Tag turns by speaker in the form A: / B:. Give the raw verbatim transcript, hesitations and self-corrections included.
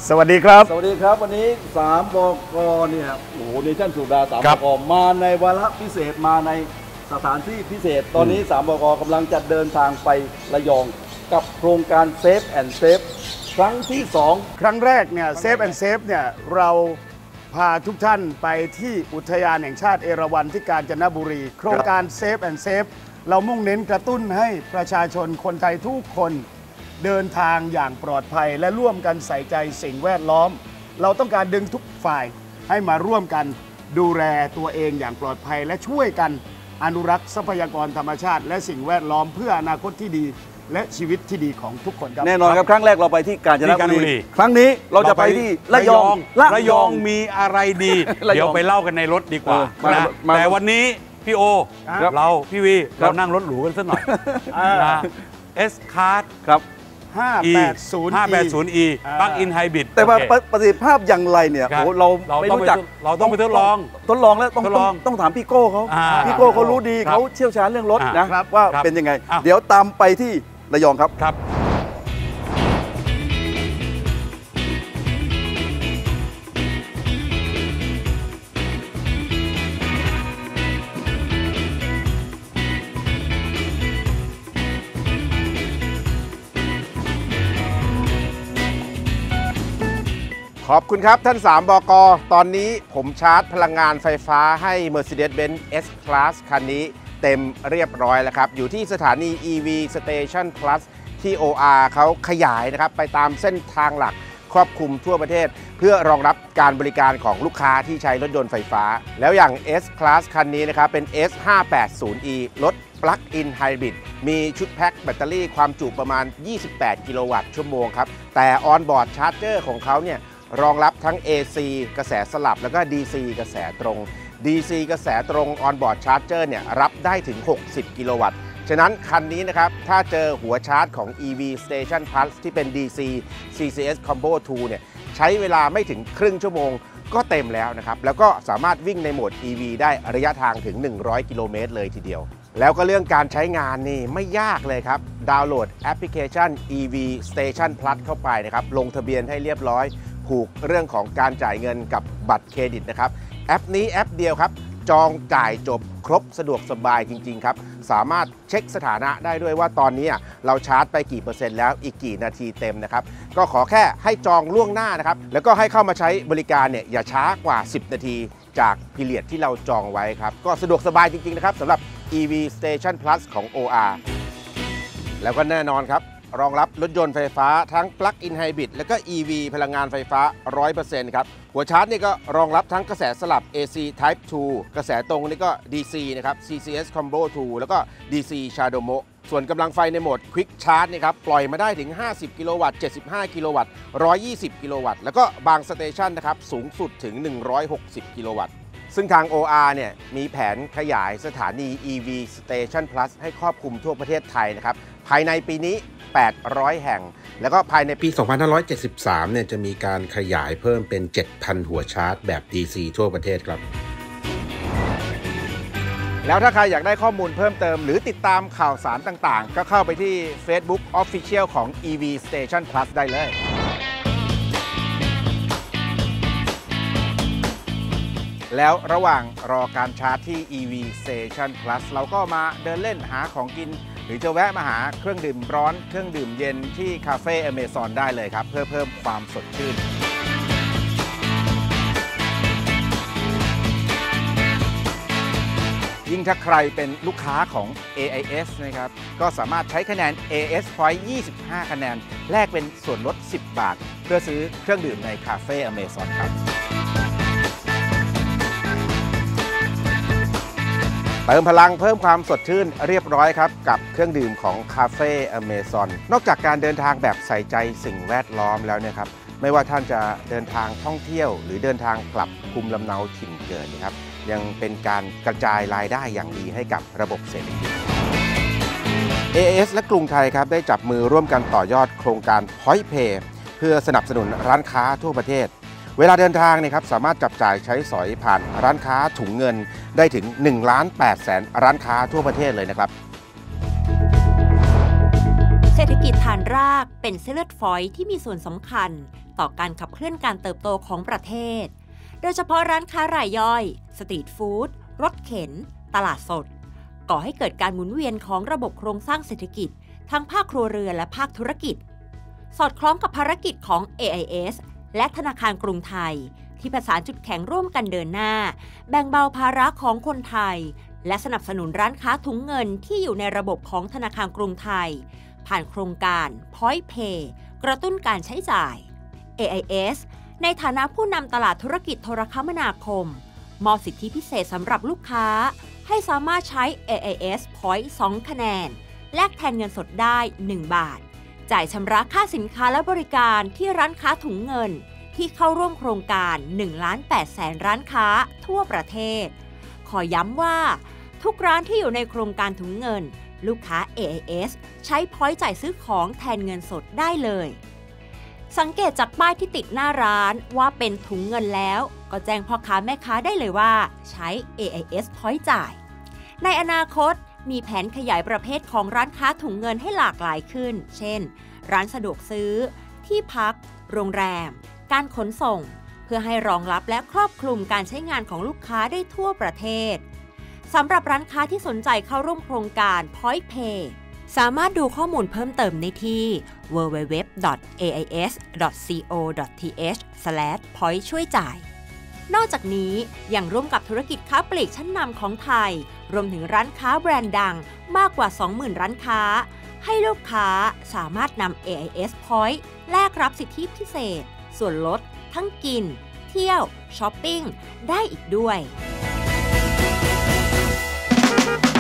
A: สวัสดีครับ
B: สวัสดีครับวันนี้สามบก.เนี่ยโอ้โหเนชั่นสุดาสามบก.มาในวาระพิเศษมาในสถานที่พิเศษตอนนี้สามบก.กำลังจะเดินทางไประยองกับโครงการเซฟแอนด์เซฟครั้งที่สอง
A: ครั้งแรกเนี่ยเซฟแอนด์เซฟเนี่ยเราพาทุกท่านไปที่อุทยานแห่งชาติเอราวัณที่กาญจนบุรีโครงการเซฟแอนด์เซฟเรามุ่งเน้นกระตุ้นให้ประชาชนคนไทยทุกคนเดินทางอย่างปลอดภัยและร่วมกันใส่ใจสิ่งแวดล้อมเราต้องการดึงทุกฝ่ายให้มาร่วมกันดูแลตัวเองอย่างปลอดภัยและช่วยกันอนุรักษ์ทรัพยากรธรรมชาติและสิ่งแวดล้อมเพื่ออนาคตที่ดีและชีวิตที่ดีของทุกคนครับ
B: แน่นอนครับครั้งแรกเราไปที่กาญจนบุรีครั้งนี้เราจะไปที่ระยอง
C: ระยองมีอะไรดีเดี๋ยวไปเล่ากันในรถดีกว่านะแต่วันนี้พี่โอเราพี่วีเรานั่งรถหรูกันสักหน่อยนะ S Class
B: ครับ
A: ห้าแปดศูนย์
C: อี Plug-in Hybrid
B: แต่ว่าประสิทธิภาพอย่างไรเนี่ยโอ้เราไม่รู้จัก
C: เราต้องไปทดลอง
B: ทดลองแล้วต้องต้องถามพี่โก้เขาพี่โก้เขารู้ดีเขาเชี่ยวชาญเรื่องรถนะว่าเป็นยังไงเดี๋ยวตามไปที่ระยองครับ
C: ครับ
D: ขอบคุณครับท่านสามบก.ตอนนี้ผมชาร์จพลังงานไฟฟ้าให้ Mercedes-Benz S Class คันนี้เต็มเรียบร้อยแล้วครับอยู่ที่สถานี อี วี Station Plus ที่ โอ อาร์ เขาขยายนะครับไปตามเส้นทางหลักครอบคลุมทั่วประเทศเพื่อรองรับการบริการของลูกค้าที่ใช้รถยนต์ไฟฟ้าแล้วอย่าง S Class คันนี้นะครับเป็น เอส ห้าแปดศูนย์ อี รถ Plug-in Hybrid มีชุดแพ็คแบตเตอรี่ความจุประมาณยี่สิบแปดกิโลวัตต์ชั่วโมงครับแต่ออนบอร์ดชาร์จเจอร์ของเขาเนี่ยรองรับทั้ง เอ ซี กระแสสลับแล้วก็ ดี ซี กระแสตรง ดี ซี กระแสตรง On-Board Charger เนี่ยรับได้ถึงหกสิบกิโลวัตต์ฉะนั้นคันนี้นะครับถ้าเจอหัวชาร์จของ อี วี Station Plus ที่เป็น ดี ซี ซี ซี เอส Combo ทู เนี่ยใช้เวลาไม่ถึงครึ่งชั่วโมงก็เต็มแล้วนะครับแล้วก็สามารถวิ่งในโหมด อี วี ได้ระยะทางถึงหนึ่งร้อยกิโลเมตรเลยทีเดียวแล้วก็เรื่องการใช้งานนี่ไม่ยากเลยครับดาวน์โหลดแอปพลิเคชัน อี วี Station Plus เข้าไปนะครับลงทะเบียนให้เรียบร้อยผูกเรื่องของการจ่ายเงินกับบัตรเครดิตนะครับแอปนี้แอปเดียวครับจองจ่ายจบครบสะดวกสบายจริงๆครับสามารถเช็คสถานะได้ด้วยว่าตอนนี้เราชาร์จไปกี่เปอร์เซ็นต์แล้วอีกกี่นาทีเต็มนะครับก็ขอแค่ให้จองล่วงหน้านะครับแล้วก็ให้เข้ามาใช้บริการเนี่ยอย่าช้ากว่าสิบนาทีจากพีเรียดที่เราจองไว้ครับก็สะดวกสบายจริงๆนะครับสำหรับ อี วี Station Plus ของ โอ อาร์ แล้วก็แน่นอนครับรองรับรถยนต์ไฟฟ้าทั้ง Plug-in Hybrid และก็ อี วี พลังงานไฟฟ้า หนึ่งร้อยเปอร์เซ็นต์ ครับหัวชาร์จนี่ก็รองรับทั้งกระแสสลับ เอ ซี Type ทู กระแสตรงนี่ก็ ดี ซี นะครับ ซี ซี เอส Combo ทู แล้วก็ ดี ซี Shadomo ส่วนกำลังไฟในโหมด Quick Charge นี่ครับปล่อยมาได้ถึงห้าสิบกิโลวัตต์เจ็ดสิบห้ากิโลวัตต์หนึ่งร้อยยี่สิบกิโลวัตต์แล้วก็บางสเตชันนะครับสูงสุดถึงหนึ่งร้อยหกสิบกิโลวัตต์ซึ่งทาง โอ อาร์ เนี่ยมีแผนขยายสถานี อี วี Station Plus ให้ครอบคลุมทั่วประเทศไทยนะครับภายในปีนี้แปดร้อยแห่งแล้วก็ภายในปีสองพันห้าร้อยเจ็ดสิบสามเนี่ยจะมีการขยายเพิ่มเป็น เจ็ดพัน หัวชาร์จแบบ ดี ซี ทั่วประเทศครับแล้วถ้าใครอยากได้ข้อมูลเพิ่มเติมหรือติดตามข่าวสารต่างๆก็เข้าไปที่ Facebook Official ของ อี วี Station Plus ได้เลยแล้วระหว่างรอการชาร์จที่ อี วี Station Plus เราก็มาเดินเล่นหาของกินหรือจะแวะมาหาเครื่องดื่มร้อนเครื่องดื่มเย็นที่คาเฟ่ Amazon ได้เลยครับเพื่อเพิ่มความสดชื่นยิ่งถ้าใครเป็นลูกค้าของ เอ ไอ เอส นะครับก็สามารถใช้คะแนน เอ เอส Point ยี่สิบห้าคะแนนแลกเป็นส่วนลดสิบบาทเพื่อซื้อเครื่องดื่มในคาเฟ่ Amazon ครับเติมพลังเพิ่มความสดชื่นเรียบร้อยครับกับเครื่องดื่มของคาเฟ่ Amazon นอกจากการเดินทางแบบใส่ใจสิ่งแวดล้อมแล้วเนี่ยครับไม่ว่าท่านจะเดินทางท่องเที่ยวหรือเดินทางกลับภูมิลำเนาถิ่นเกิดนะครับยังเป็นการกระจายรายได้อย่างดีให้กับระบบเศรษฐกิจ เอ เอ เอส และกรุงไทยครับได้จับมือร่วมกันต่อยอดโครงการ Point Pay เพื่อสนับสนุนร้านค้าทั่วประเทศเวลาเดินทางเนี่ยครับสามารถจับจ่ายใช้สอยผ่านร้านค้าถุงเงินได้ถึงหนึ่งล้านแปดแสนร้านค้าทั่วประเทศเลยนะครับ
E: เศรษฐกิจฐานรากเป็นเส้นเลือดฝอยที่มีส่วนสำคัญต่อการขับเคลื่อนการเติบโตของประเทศโดยเฉพาะร้านค้ารายย่อยสตรีทฟู้ดรถเข็นตลาดสดก่อให้เกิดการหมุนเวียนของระบบโครงสร้างเศรษฐกิจทั้งภาคครัวเรือนและภาคธุรกิจสอดคล้องกับภารกิจของ เอ ไอ เอส และธนาคารกรุงไทยที่ประสานจุดแข็งร่วมกันเดินหน้าแบ่งเบาภาระของคนไทยและสนับสนุนร้านค้าถุงเงินที่อยู่ในระบบของธนาคารกรุงไทยผ่านโครงการ Point Pay กระตุ้นการใช้จ่าย เอ ไอ เอส ในฐานะผู้นำตลาดธุรกิจโทรคมนาคมมอบสิทธิพิเศษสำหรับลูกค้าให้สามารถใช้ เอ ไอ เอส Point สองคะแนนแลกแทนเงินสดได้หนึ่งบาทจ่ายชำระค่าสินค้าและบริการที่ร้านค้าถุงเงินที่เข้าร่วมโครงการหนึ่งล้านแปดแสนร้านค้าทั่วประเทศขอย้ำว่าทุกร้านที่อยู่ในโครงการถุงเงินลูกค้า เอ ไอ เอส ใช้พอยต์จ่ายซื้อของแทนเงินสดได้เลยสังเกตจากป้ายที่ติดหน้าร้านว่าเป็นถุงเงินแล้วก็แจ้งพ่อค้าแม่ค้าได้เลยว่าใช้ เอ ไอ เอส Point จ่ายในอนาคตมีแผนขยายประเภทของร้านค้าถุงเงินให้หลากหลายขึ้นเช่นร้านสะดวกซื้อที่พักโรงแรมการขนส่งเพื่อให้รองรับและครอบคลุมการใช้งานของลูกค้าได้ทั่วประเทศสำหรับร้านค้าที่สนใจเข้าร่วมโครงการ Point Pay สามารถดูข้อมูลเพิ่มเติมได้ที่ ดับเบิลยู ดับเบิลยู ดับเบิลยู ดอท เอ ไอ เอส ดอท ซี โอ ดอท ที เอช สแลช พอยต์ ช่วยจ่ายนอกจากนี้ยังร่วมกับธุรกิจค้าปลีกชั้นนำของไทยรวมถึงร้านค้าแบรนด์ดังมากกว่า สองหมื่น ร้านค้าให้ลูกค้าสามารถนำ เอ ไอ เอส Point แลกรับสิทธิพิเศษส่วนลดทั้งกินเที่ยวช้อปปิ้งได้อีกด้วย